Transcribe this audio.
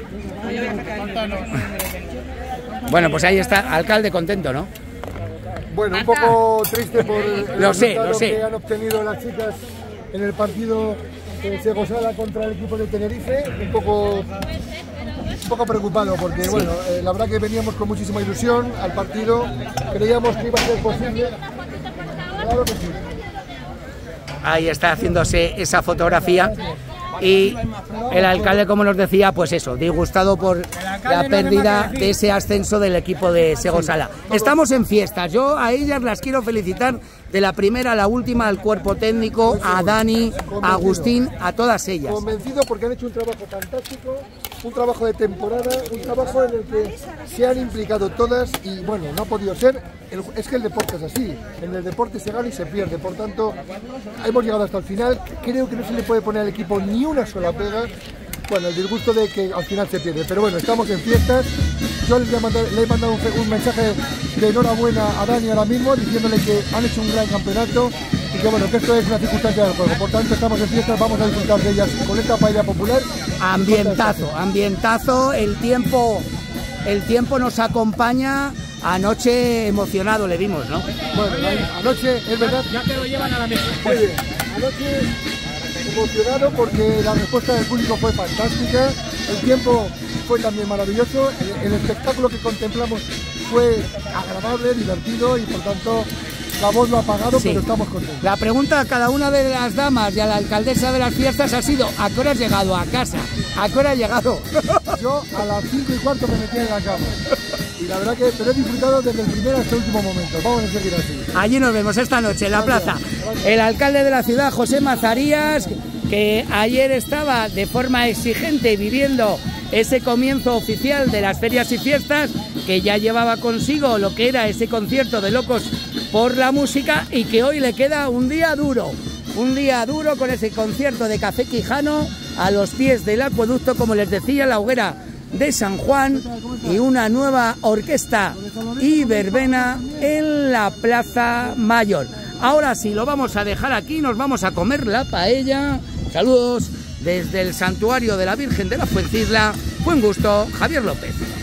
Bueno, pues ahí está, alcalde contento, ¿no? Bueno, un poco triste por el resultado que han obtenido las chicas en el partido de Segosala contra el equipo de Tenerife. Un poco preocupado porque, sí, bueno, la verdad que veníamos con muchísima ilusión al partido. Creíamos que iba a ser posible. Claro que sí. Ahí está haciéndose esa fotografía. Y el alcalde, como nos decía, pues eso, disgustado por la pérdida de ese ascenso del equipo de Segosala. Estamos en fiestas, yo a ellas las quiero felicitar de la primera a la última, al cuerpo técnico, a Dani, a Agustín, a todas ellas. Convencido porque han hecho un trabajo fantástico, un trabajo de temporada, un trabajo en el que se han implicado todas y bueno, no ha podido ser. Es que el deporte es así, en el deporte se gana y se pierde, por tanto hemos llegado hasta el final. Creo que no se le puede poner al equipo ni una sola pega. Bueno, el disgusto de que al final se pierde, pero bueno, estamos en fiestas. Yo le he mandado un mensaje de enhorabuena a Dani ahora mismo, diciéndole que han hecho un gran campeonato y que bueno, que esto es una circunstancia del juego. Por tanto, estamos en fiestas, vamos a disfrutar de ellas con esta paella popular. Ambientazo, ambientazo, el tiempo nos acompaña. Anoche emocionado le vimos, ¿no? Bueno, anoche, es verdad. Ya te lo llevan a la mesa. Muy bien, anoche emocionado porque la respuesta del público fue fantástica, el tiempo fue también maravilloso, el espectáculo que contemplamos fue agradable, divertido y por tanto la voz lo ha apagado, sí, pero estamos contentos. La pregunta a cada una de las damas y a la alcaldesa de las fiestas ha sido: ¿a qué hora has llegado a casa? ¿A qué hora has llegado? Yo a las 5:15 me metí en la cama. Y la verdad que he disfrutado desde el primer hasta el último momento. Vamos a seguir así. Allí nos vemos esta noche en la plaza. El alcalde de la ciudad, José Mazarías, que ayer estaba de forma exigente viviendo ese comienzo oficial de las ferias y fiestas, que ya llevaba consigo lo que era ese concierto de Locos por la Música y que hoy le queda un día duro con ese concierto de Café Quijano a los pies del acueducto, como les decía, la hoguera de San Juan, y una nueva orquesta y verbena en la Plaza Mayor. Ahora sí, lo vamos a dejar aquí, nos vamos a comer la paella. Saludos desde el Santuario de la Virgen de la Fuencisla. Buen gusto, Javier López.